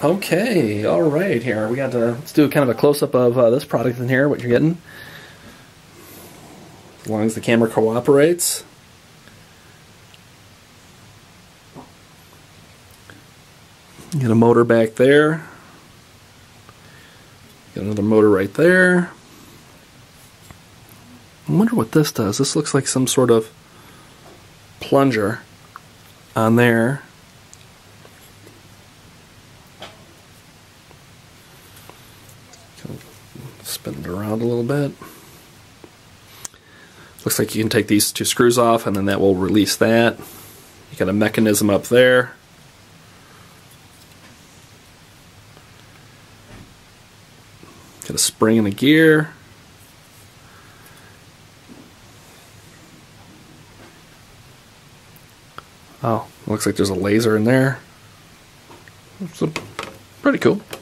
Okay, all right. Here we got to let's do kind of a close up of this product in here. What you're getting, as long as the camera cooperates. You get a motor back there. Got another motor right there. I wonder what this does. This looks like some sort of plunger on there. Spin it around a little bit. Looks like you can take these 2 screws off and then that will release that. You got a mechanism up there. Got a spring and a gear. Oh, looks like there's a laser in there. So, pretty cool.